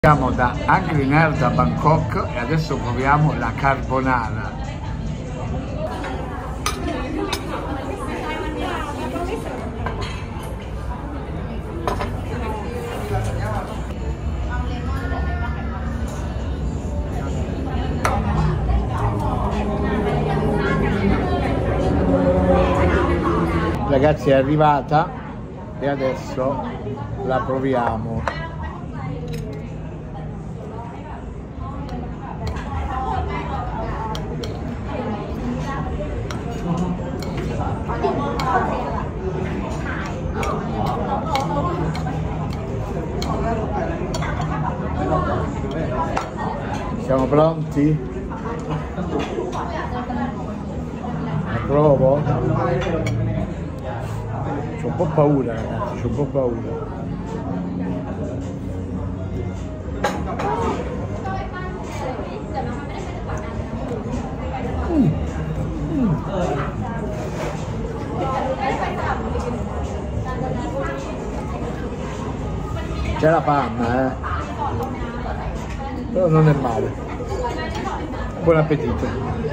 Siamo da Angry Nerd a Bangkok e adesso proviamo la carbonara. Ragazzi, è arrivata e adesso la proviamo. Siamo pronti? La provo? C'ho un po' paura, ragazzi, c'ho un po' paura. C'è la panna, però non è male. Buon appetito.